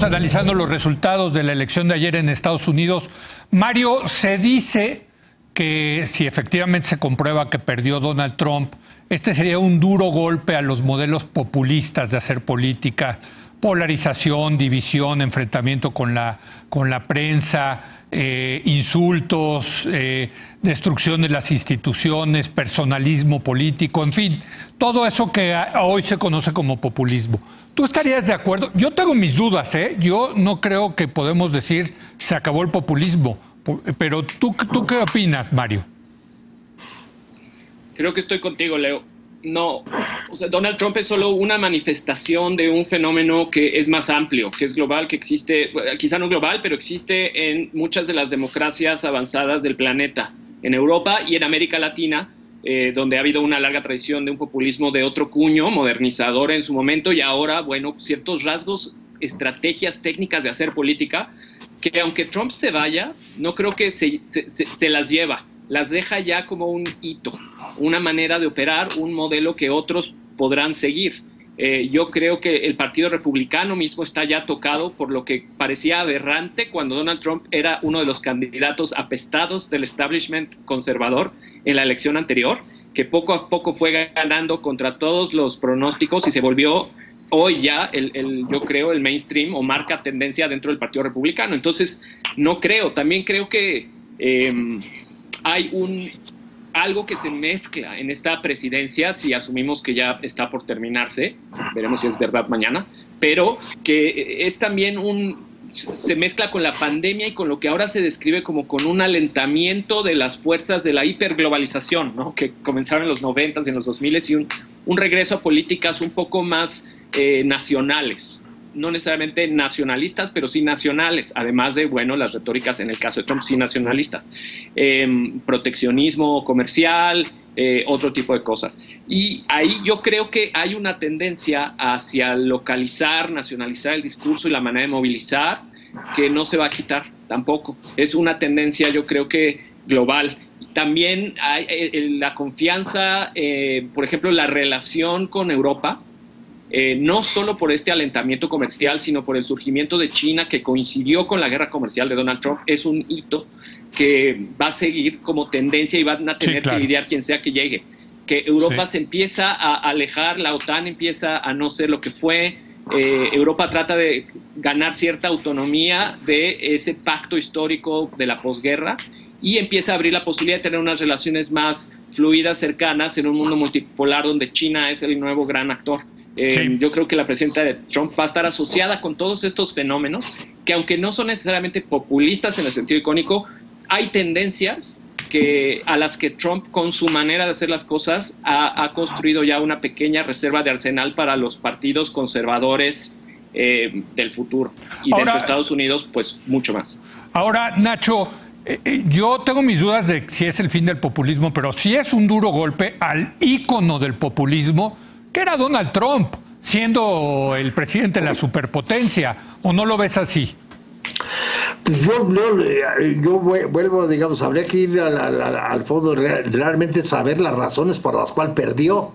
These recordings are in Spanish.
Estamos analizando los resultados de la elección de ayer en Estados Unidos. Mario, se dice que si efectivamente se comprueba que perdió Donald Trump, este sería un duro golpe a los modelos populistas de hacer política, polarización, división, enfrentamiento con la prensa, insultos, destrucción de las instituciones, personalismo político, en fin, todo eso que hoy se conoce como populismo. ¿Tú estarías de acuerdo? Yo tengo mis dudas, ¿eh? Yo no creo que podemos decir se acabó el populismo, pero ¿tú qué opinas, Mario? Creo que estoy contigo, Leo. No, o sea, Donald Trump es solo una manifestación de un fenómeno que es más amplio, que es global, que existe, quizá no global, pero existe en muchas de las democracias avanzadas del planeta, en Europa y en América Latina, donde ha habido una larga tradición de un populismo de otro cuño, modernizador en su momento, y ahora, bueno, ciertos rasgos, estrategias técnicas de hacer política, que aunque Trump se vaya, no creo que se las lleva. Las deja ya como un hito, una manera de operar, un modelo que otros podrán seguir. Yo creo que el Partido Republicano mismo está ya tocado por lo que parecía aberrante cuando Donald Trump era uno de los candidatos apestados del establishment conservador en la elección anterior, que poco a poco fue ganando contra todos los pronósticos y se volvió hoy ya, yo creo, el mainstream o marca tendencia dentro del Partido Republicano. Entonces, no creo, también creo que hay algo que se mezcla en esta presidencia, si asumimos que ya está por terminarse, veremos si es verdad mañana, pero que es también se mezcla con la pandemia y con lo que ahora se describe como con un alentamiento de las fuerzas de la hiperglobalización, ¿no? Que comenzaron en los 90s y en los 2000s y un regreso a políticas un poco más nacionales. No necesariamente nacionalistas, pero sí nacionales, además de, bueno, las retóricas en el caso de Trump, sí nacionalistas. Proteccionismo comercial, otro tipo de cosas. Y ahí yo creo que hay una tendencia hacia localizar, nacionalizar el discurso y la manera de movilizar, que no se va a quitar tampoco. Es una tendencia, yo creo que global. También hay la confianza, por ejemplo, la relación con Europa, no solo por este alentamiento comercial, sino por el surgimiento de China, que coincidió con la guerra comercial de Donald Trump, es un hito que va a seguir como tendencia y van a tener que lidiar quien sea que llegue. Que Europa se empieza a alejar, la OTAN empieza a no ser lo que fue, Europa trata de ganar cierta autonomía de ese pacto histórico de la posguerra y empieza a abrir la posibilidad de tener unas relaciones más fluidas, cercanas, en un mundo multipolar donde China es el nuevo gran actor. Yo creo que la presencia de Trump va a estar asociada con todos estos fenómenos que, aunque no son necesariamente populistas en el sentido icónico, hay tendencias a las que Trump, con su manera de hacer las cosas, ha construido ya una pequeña reserva de arsenal para los partidos conservadores del futuro. Y dentro de Estados Unidos, pues mucho más. Ahora, Nacho, yo tengo mis dudas de si es el fin del populismo, pero sí es un duro golpe al ícono del populismo, que era Donald Trump, siendo el presidente de la superpotencia. ¿O no lo ves así? Pues yo vuelvo, digamos, habría que ir al fondo, realmente saber las razones por las cuales perdió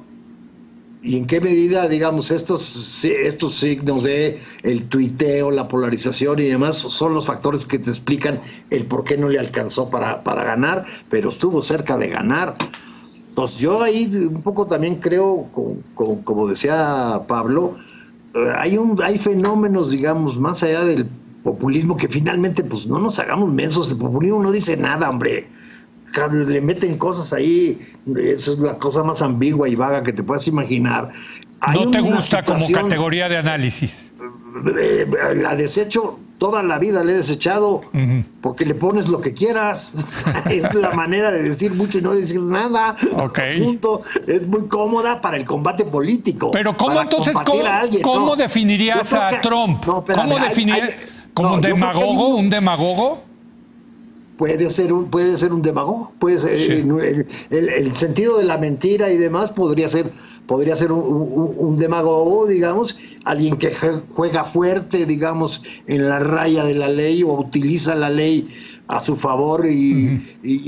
y en qué medida, digamos, estos signos de el tuiteo, la polarización y demás son los factores que te explican el por qué no le alcanzó para ganar, pero estuvo cerca de ganar. Pues yo ahí un poco también creo, como decía Pablo, hay fenómenos, digamos, más allá del populismo, que finalmente, pues no nos hagamos mensos, el populismo no dice nada, hombre. Le meten cosas ahí, esa es la cosa más ambigua y vaga que te puedas imaginar. ¿No te gusta como categoría de análisis? La desecho, toda la vida la he desechado, porque le pones lo que quieras. Es la manera de decir mucho y no decir nada. Punto. Es muy cómoda para el combate político. Pero ¿cómo entonces, cómo definirías a Trump? ¿Cómo definirías? ¿Como un demagogo? ¿Un demagogo? Puede ser un demagogo, puede ser, el sentido de la mentira y demás podría ser un demagogo, digamos, alguien que juega fuerte, digamos, en la raya de la ley o utiliza la ley a su favor y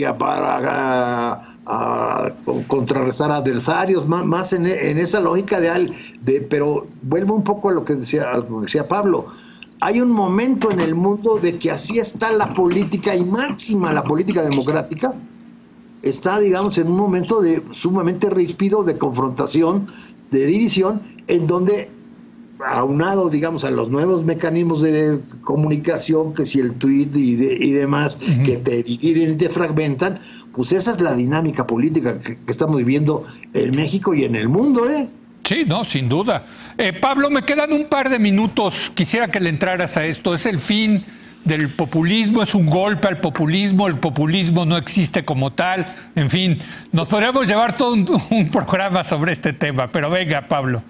para contrarrestar adversarios, más en esa lógica pero vuelvo un poco a lo que decía Pablo. hay un momento en el mundo de que así está la política y máxima la política democrática, está, digamos, en un momento de sumamente ríspido, de confrontación, de división, en donde, aunado, digamos, a los nuevos mecanismos de comunicación, que si el tweet y demás, que te dividen y te fragmentan, pues esa es la dinámica política que estamos viviendo en México y en el mundo, ¿eh? Sí, no, sin duda. Pablo, me quedan un par de minutos. Quisiera que le entraras a esto. ¿Es el fin del populismo? ¿Es un golpe al populismo? ¿El populismo no existe como tal? En fin, nos podríamos llevar todo un programa sobre este tema, pero venga, Pablo.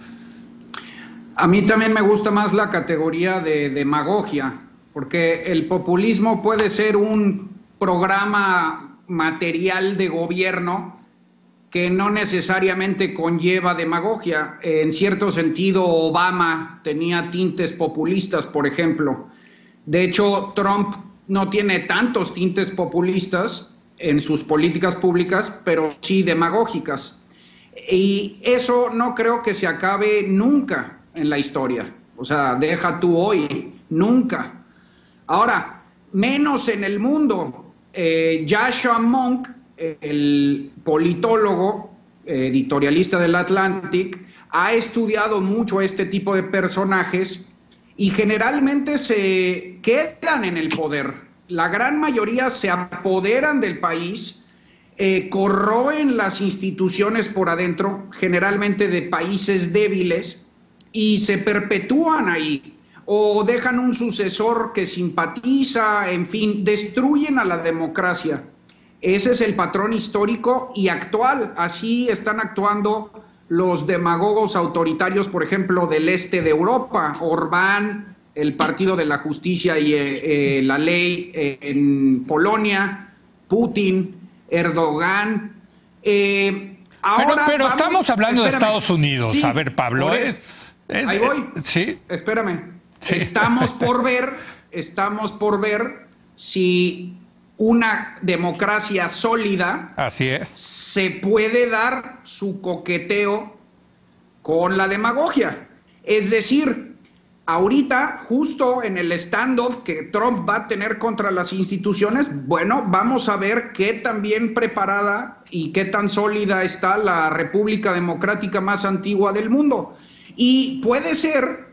A mí también me gusta más la categoría de demagogia, porque el populismo puede ser un programa material de gobierno que no necesariamente conlleva demagogia. En cierto sentido, Obama tenía tintes populistas, por ejemplo. De hecho, Trump no tiene tantos tintes populistas en sus políticas públicas, pero sí demagógicas. Y eso no creo que se acabe nunca en la historia. O sea, deja tú hoy, nunca. Ahora, menos en el mundo. Joshua Monk, el politólogo, editorialista del Atlantic, ha estudiado mucho este tipo de personajes y generalmente se quedan en el poder. La gran mayoría se apoderan del país, corroen las instituciones por adentro, generalmente de países débiles, y se perpetúan ahí, o dejan un sucesor que simpatiza, en fin, destruyen a la democracia. Ese es el patrón histórico y actual. Así están actuando los demagogos autoritarios, por ejemplo, del este de Europa. Orbán, el Partido de la Justicia y la Ley en Polonia, Putin, Erdogan. Ahora pero estamos hablando de Estados Unidos. Sí, a ver, Pablo. Ahí voy. Sí. Espérame. Sí. Estamos por ver si una democracia sólida, así es, se puede dar su coqueteo con la demagogia. Es decir, ahorita, justo en el standoff que Trump va a tener contra las instituciones, bueno, vamos a ver qué tan bien preparada y qué tan sólida está la República Democrática más antigua del mundo. Y puede ser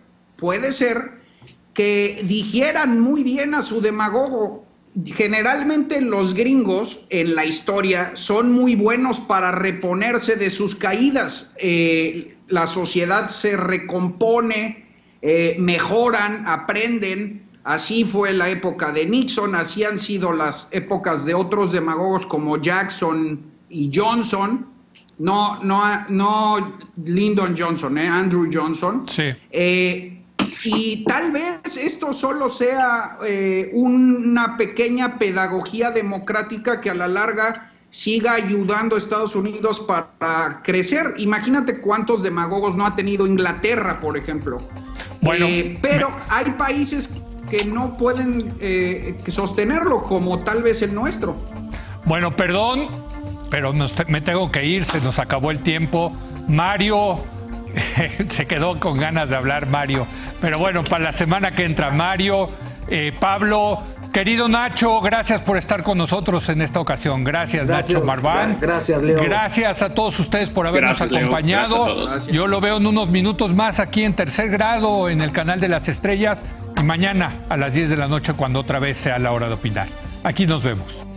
que digieran muy bien a su demagogo. Generalmente los gringos en la historia son muy buenos para reponerse de sus caídas. La sociedad se recompone, mejoran, aprenden. Así fue la época de Nixon, así han sido las épocas de otros demagogos como Jackson y Johnson. No Lyndon Johnson, Andrew Johnson. Sí. Y tal vez esto solo sea una pequeña pedagogía democrática que a la larga siga ayudando a Estados Unidos para crecer. Imagínate cuántos demagogos no ha tenido Inglaterra, por ejemplo. Bueno, pero hay países que no pueden sostenerlo, como tal vez el nuestro. Bueno, perdón, pero me tengo que ir, se nos acabó el tiempo. Mario, se quedó con ganas de hablar Mario. Pero bueno, para la semana que entra, Mario, Pablo, querido Nacho, gracias por estar con nosotros en esta ocasión. Gracias Nacho Marván. Gracias, Leo. Gracias a todos ustedes por habernos acompañado. Yo lo veo en unos minutos más aquí en Tercer Grado, en el canal de las Estrellas. Y mañana a las 10 de la noche, cuando otra vez sea la hora de opinar. Aquí nos vemos.